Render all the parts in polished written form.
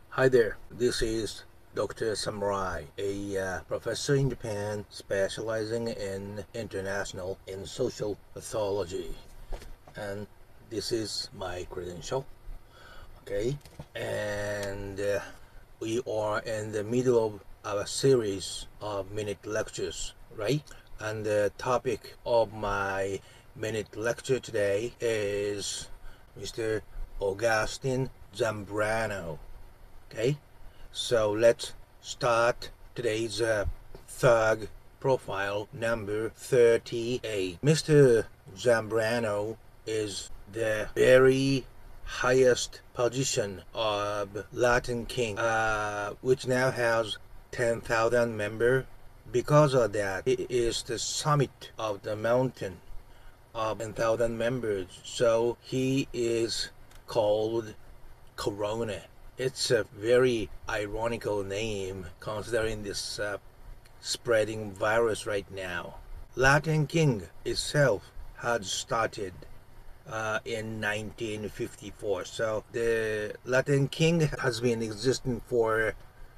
Hi there, this is Dr. Samurai, a professor in Japan specializing in international and social pathology. And this is my credential, okay? And we are in the middle of our series of minute lectures, right? And the topic of my minute lecture today is Mr. Augustine Zambrano. Okay, so let's start today's thug profile number 38. Mr. Zambrano is the very highest position of Latin King, which now has 10,000 members. Because of that, it is the summit of the mountain of 10,000 members, so he is called Corona. It's a very ironical name considering this spreading virus right now. Latin King itself had started in 1954, so the Latin King has been existing for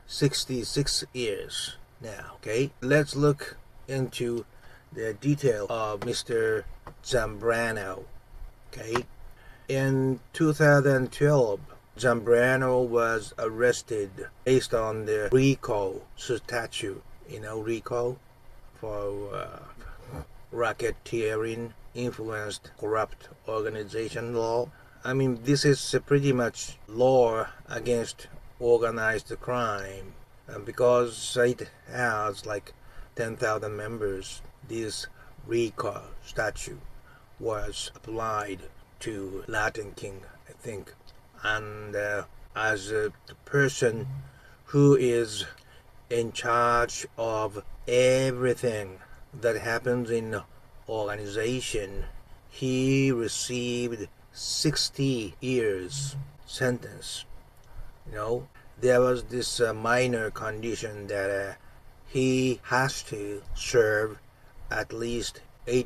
66 years now. Okay, let's look into the detail of Mr. Zambrano. Okay, in 2012, Zambrano was arrested based on the RICO statute. You know, RICO for racketeering, influenced, corrupt organization law. I mean, this is pretty much law against organized crime. And because it has like 10,000 members, this RICO statute was applied to Latin King, I think. And as a person who is in charge of everything that happens in organization, he received 60 years sentence. You know, there was this minor condition that he has to serve at least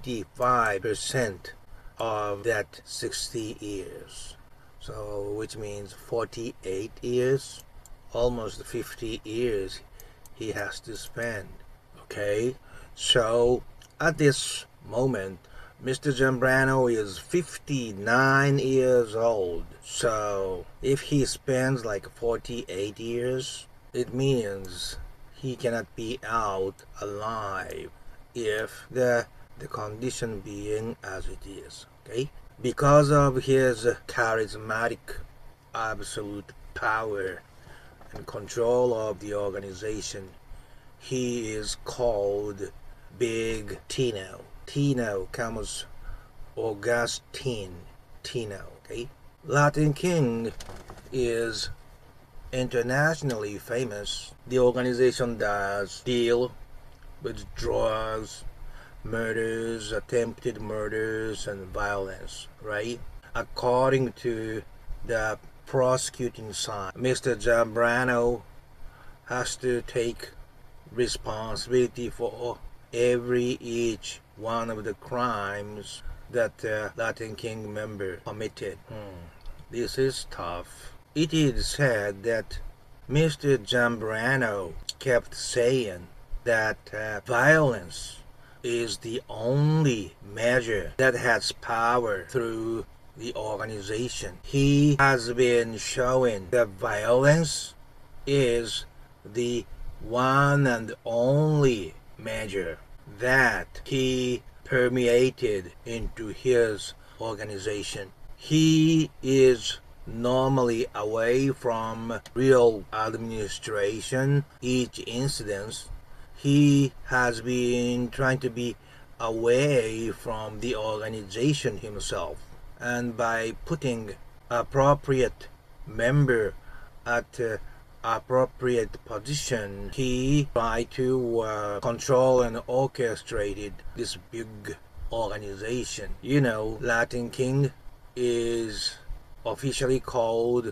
85% of that 60 years. So, which means 48 years, almost 50 years he has to spend. Okay, so at this moment, Mr. Zambrano is 59 years old. So, if he spends like 48 years, it means he cannot be out alive if the condition being as it is. Okay, because of his charismatic absolute power and control of the organization, he is called Big Tino. Tino comes Augustine Tino. Okay, Latin King is internationally famous. The organization does deal with drugs, murders, attempted murders, and violence, right? According to the prosecuting side, Mr. Zambrano has to take responsibility for each one of the crimes that the Latin King member committed. This is tough. It is said that Mr. Zambrano kept saying that violence is the only measure that has power through the organization. He has been showing that violence is the one and only measure that he permeated into his organization. He is normally away from real administration. Each incident, he has been trying to be away from the organization himself, and by putting appropriate member at appropriate position, he tried to control and orchestrated this big organization. You know, Latin King is officially called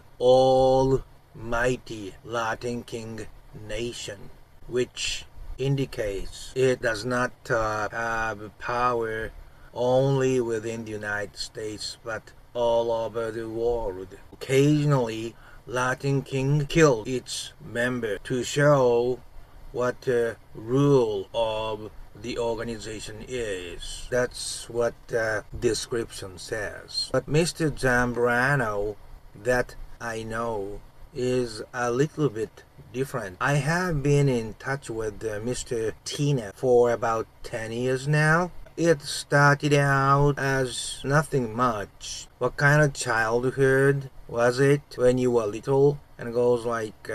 Almighty Latin King Nation, which indicates it does not have power only within the United States but all over the world. Occasionally, Latin King killed its member to show what the rule of the organization is. That's what the description says. But Mr. Zambrano, that I know, is a little bit different. I have been in touch with Mr. Tina for about 10 years now. It started out as nothing much. What kind of childhood was it when you were little? And it goes like,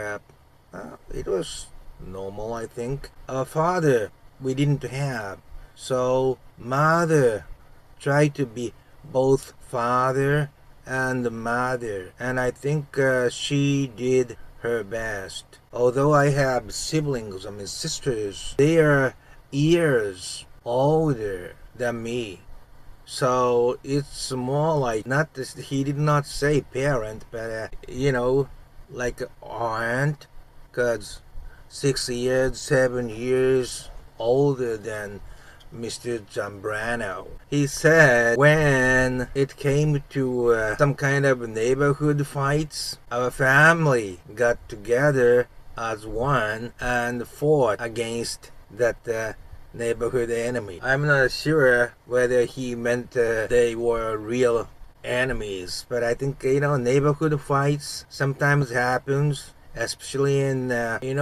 it was normal, I think. Our father, we didn't have. So mother tried to be both father and mother. And I think she did her best. Although I have siblings, sisters, they are years older than me. So it's more like, not this, he did not say parent, but like aunt, because 6 years, 7 years older than Mr. Zambrano. He said when it came to some kind of neighborhood fights, our family got together as one and fought against that neighborhood enemy. I'm not sure whether he meant they were real enemies, but I think neighborhood fights sometimes happens, especially in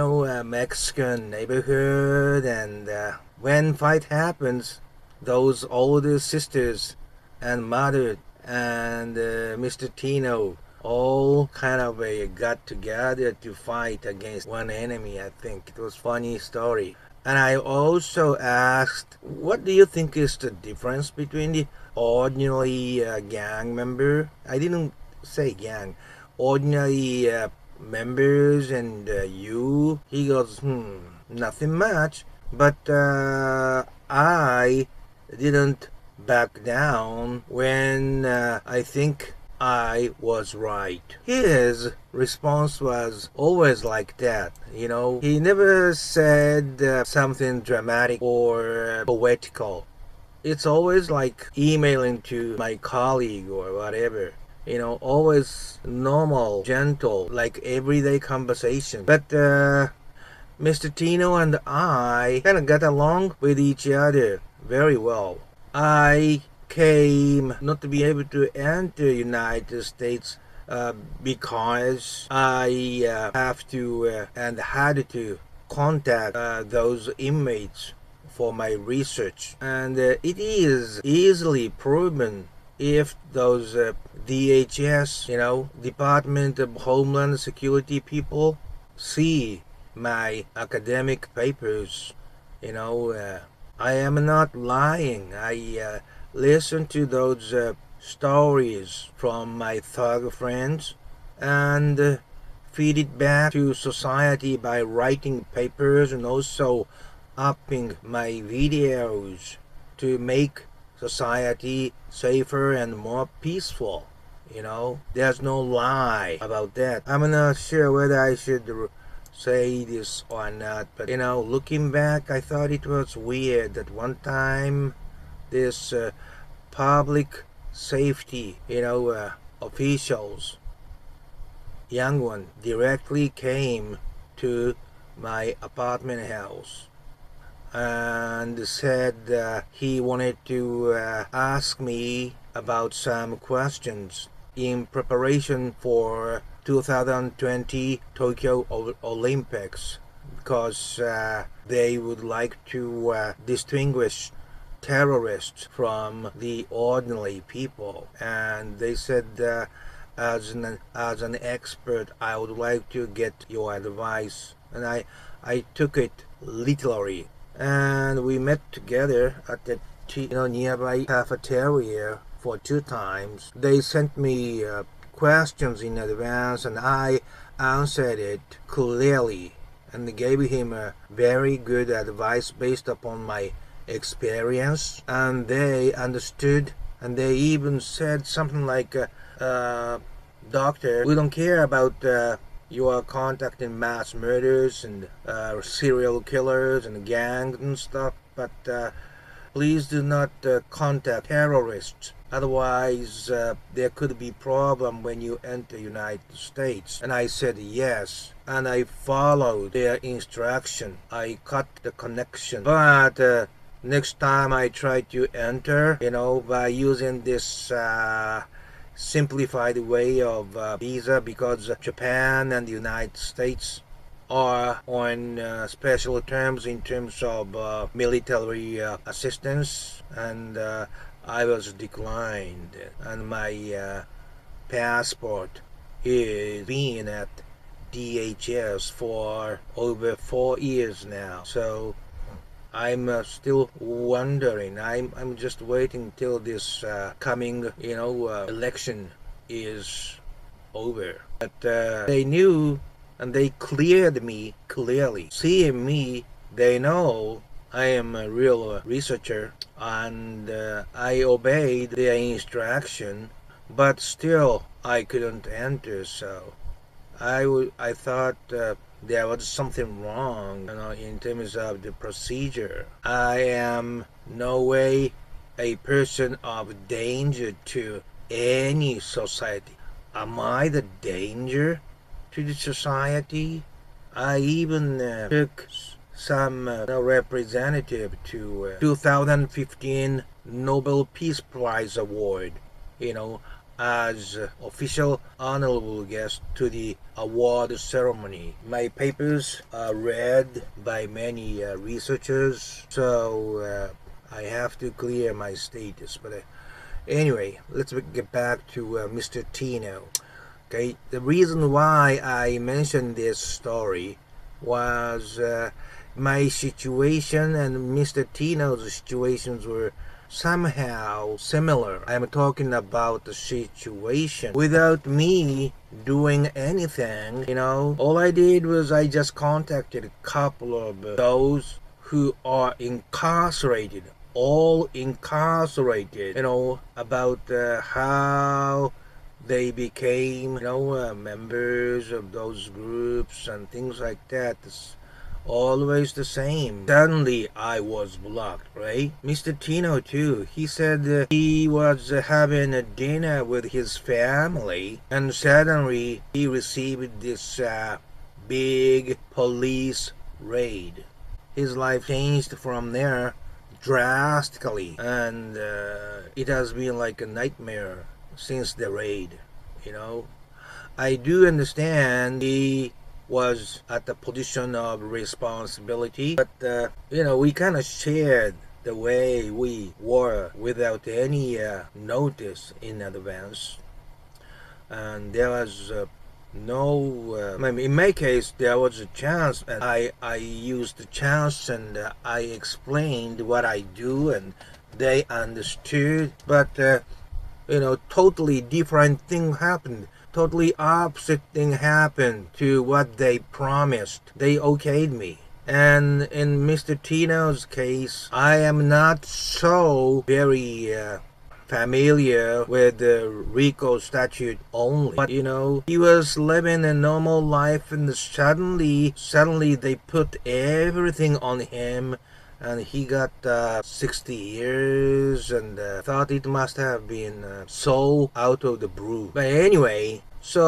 Mexican neighborhood, and when fight happens, those older sisters and mother and Mr. Tino all kind of got together to fight against one enemy. I think it was a funny story. And I also asked, what do you think is the difference between the ordinary gang member? I didn't say gang. Ordinary members and you. He goes, nothing much. But I didn't back down when I think I was right. His response was always like that, He never said something dramatic or poetical. It's always like emailing to my colleague or whatever. Always normal, gentle, like everyday conversation. But Mr. Tino and I kind of got along with each other very well. I came not to be able to enter United States because I have to and had to contact those inmates for my research, and it is easily proven if those DHS, Department of Homeland Security people, see my academic papers, I am not lying. I listen to those stories from my thug friends and feed it back to society by writing papers and also upping my videos to make society safer and more peaceful. There's no lie about that. I'm not sure whether I should say this or not, but looking back, I thought it was weird that one time this public safety officials, young one, directly came to my apartment house and said he wanted to ask me about some questions in preparation for 2020 Tokyo Olympics, because they would like to distinguish terrorists from the ordinary people. And they said, as an expert, I would like to get your advice. And I took it literally. And we met together at the nearby cafeteria for 2 times. They sent me questions in advance, and I answered it clearly and gave him a very good advice based upon my experience, and they understood, and they even said something like, doctor, we don't care about you are contacting mass murders and serial killers and gangs and stuff, but please do not contact terrorists. Otherwise, there could be problem when you enter United States. And I said yes, and I followed their instruction. I cut the connection. But next time I try to enter, by using this simplified way of visa, because Japan and the United States are on special terms in terms of military assistance, and I was declined, and my passport is being at DHS for over 4 years now. So I'm still wondering. I'm just waiting till this coming election is over. But they knew, and they cleared me clearly. Seeing me, they know I am a real researcher, and I obeyed their instruction, but still I couldn't enter. So I thought there was something wrong, in terms of the procedure. I am no way a person of danger to any society. Am I the danger to the society? I even took some representative to 2015 Nobel Peace Prize Award, as official honorable guest to the award ceremony. My papers are read by many researchers, so I have to clear my status. But anyway, let's get back to Mr. Tino. Okay, the reason why I mentioned this story was my situation and Mr. Tino's situations were somehow similar. I'm talking about the situation without me doing anything. All I did was I just contacted a couple of those who are incarcerated, all incarcerated, about how they became, members of those groups and things like that. It's always the same. Suddenly I was blocked, right? Mr. Tino too, he said he was having a dinner with his family, and suddenly he received this big police raid. His life changed from there drastically, and it has been like a nightmare since the raid. I do understand he was at the position of responsibility, but we kind of shared the way we were without any notice in advance, and there was no in my case there was a chance, and I used the chance, and I explained what I do, and they understood. But totally different thing happened. Totally opposite thing happened to what they promised. They okayed me. And in Mr. Tino's case, I am not so very familiar with the RICO statute only. But he was living a normal life, and suddenly they put everything on him, and he got 60 years, and thought it must have been so out of the blue. But anyway,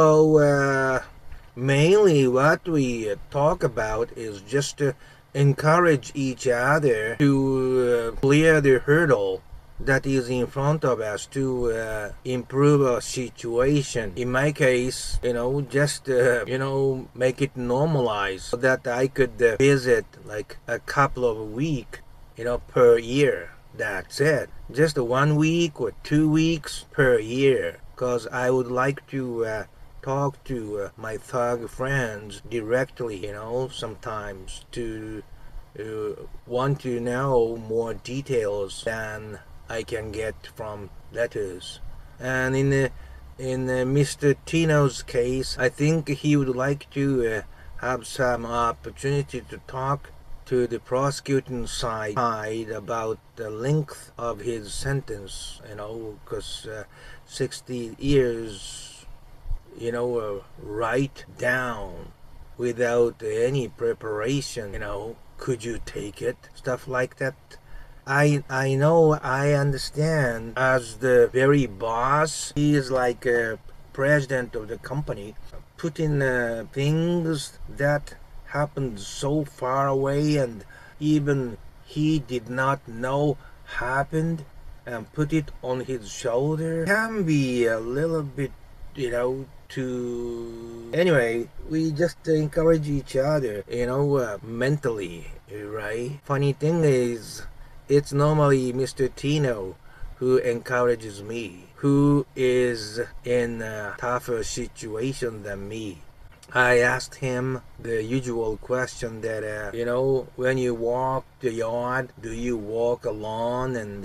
so mainly what we talk about is just to encourage each other to clear the hurdle that is in front of us, to improve our situation. In my case, just make it normalized so that I could visit like a couple of weeks, per year. That's it. Just 1 week or 2 weeks per year, because I would like to talk to my thug friends directly, sometimes, to want to know more details than I can get from letters. And in Mr. Tino's case, I think he would like to have some opportunity to talk to the prosecuting side about the length of his sentence, because 60 years, right down without any preparation, could you take it? Stuff like that. I know, I understand. As the very boss, he is like a president of the company, putting things that happened so far away and even he did not know happened and put it on his shoulder can be a little bit, to anyway, we just encourage each other, mentally, right? Funny thing is, it's normally Mr. Tino who encourages me, who is in a tougher situation than me. I asked him the usual question that, when you walk the yard, do you walk alone? And,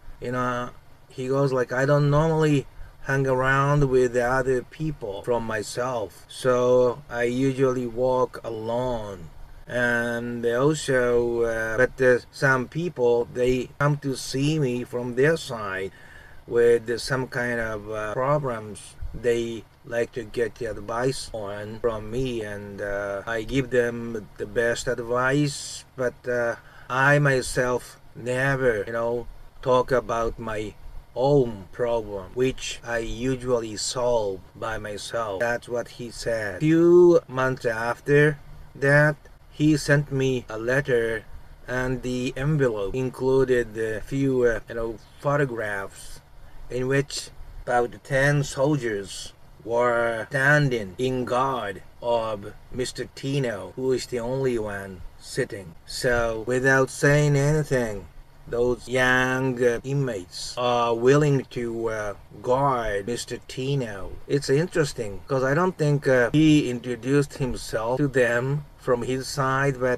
he goes like, I don't normally hang around with the other people from myself. So I usually walk alone. And also, but some people, they come to see me from their side with some kind of problems they like to get the advice on from me, and I give them the best advice, but I myself never, talk about my own problem, which I usually solve by myself. That's what he said. Few months after that, he sent me a letter, and the envelope included a few, photographs in which about 10 soldiers were standing in guard of Mr. Tino, who is the only one sitting. So, without saying anything, those young inmates are willing to guard Mr. Tino. It's interesting because I don't think he introduced himself to them from his side, but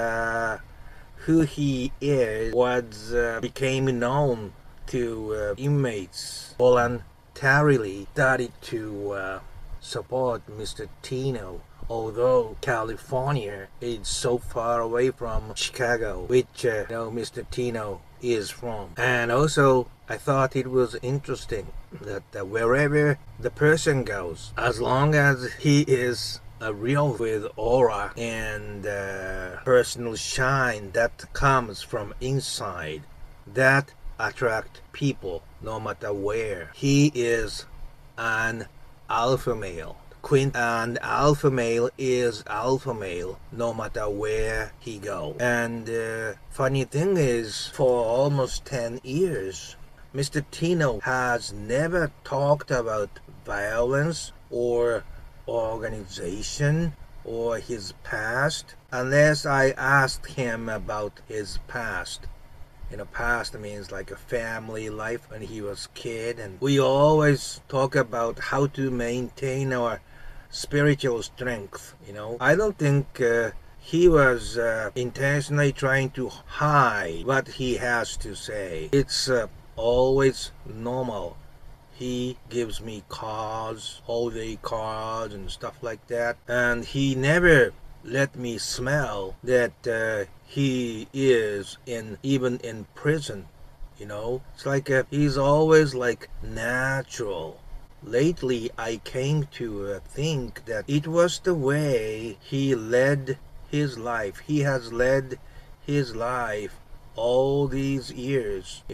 who he is was became known to inmates voluntarily started to support Mr. Tino, although California is so far away from Chicago, which Mr. Tino is from. And also, I thought it was interesting that wherever the person goes, as long as he is real with aura and personal shine that comes from inside, that attract people no matter where. He is an alpha male. And alpha male is alpha male no matter where he goes. And funny thing is, for almost 10 years, Mr. Tino has never talked about violence or organization or his past unless I asked him about his past. Past means like a family life when he was a kid, and we always talk about how to maintain our spiritual strength. I don't think he was intentionally trying to hide what he has to say. It's always normal. He gives me cards, holiday cards and stuff like that, and he never let me smell that he is even in prison. It's like he's always like natural. Lately I came to think that it was the way he led his life. He has led his life all these years,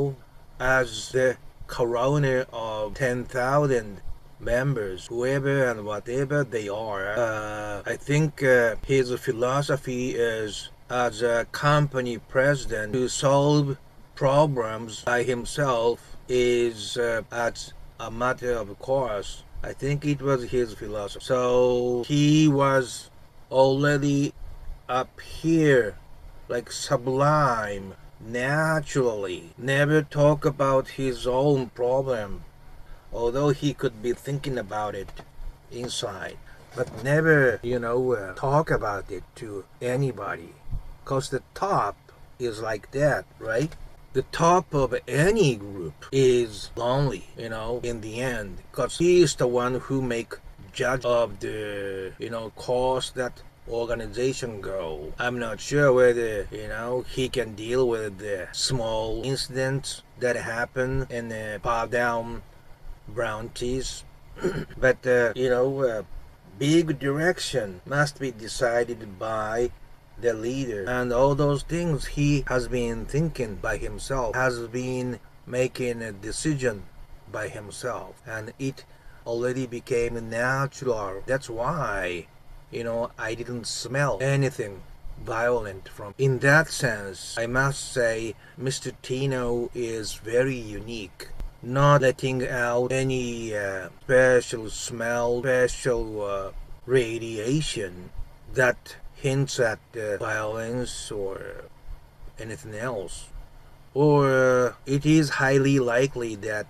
as the coroner of 10,000 members, whoever and whatever they are. I think his philosophy is, as a company president, to solve problems by himself is as a matter of course. I think it was his philosophy. So he was already up here, like sublime, naturally. Never talk about his own problem, although he could be thinking about it inside, but never, talk about it to anybody. Because the top is like that, right? The top of any group is lonely, in the end. Because he is the one who make judge of the, course that organization go. I'm not sure whether, he can deal with the small incidents that happen in the par down brown teas. But, big direction must be decided by the leader, and all those things he has been thinking by himself, has been making a decision by himself, and it already became natural. That's why, I didn't smell anything violent from. In that sense, I must say Mr. Tino is very unique, not letting out any special smell, special radiation that hints at violence or anything else. Or it is highly likely that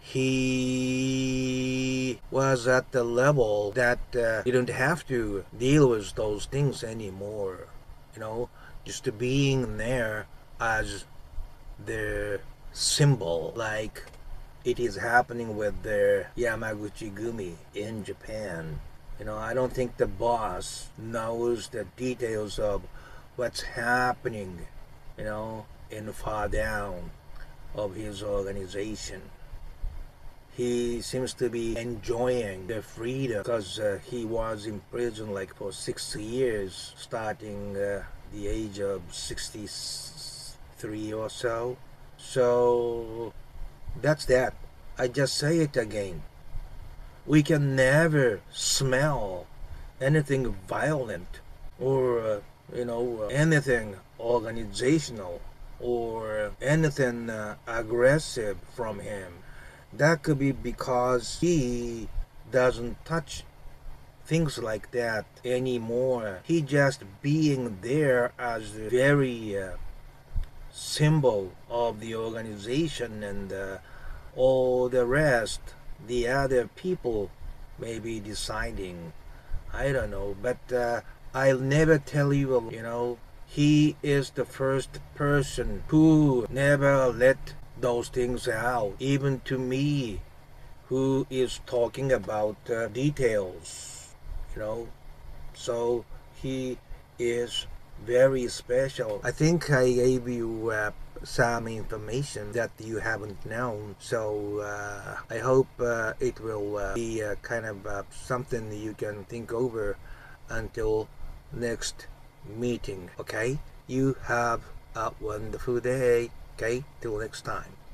he was at the level that he didn't have to deal with those things anymore. Just being there as the symbol, like it is happening with the Yamaguchi Gumi in Japan. I don't think the boss knows the details of what's happening, in far down of his organization. He seems to be enjoying the freedom because he was in prison like for 6 years, starting the age of 63 or so. So that's that. I just say it again. We can never smell anything violent or, anything organizational or anything aggressive from him. That could be because he doesn't touch things like that anymore. He just being there as the very symbol of the organization, and all the rest, the other people may be deciding. I don't know, but I'll never tell you, he is the first person who never let those things out, even to me, who is talking about details, So he is very special. I think I gave you some information that you haven't known, so I hope it will be kind of something you can think over until next meeting. Okay, you have a wonderful day. Okay, till next time.